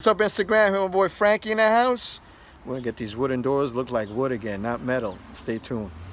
What's up, Instagram? Here my boy Frankie in the house. We're gonna get these wooden doors look like wood again, not metal. Stay tuned.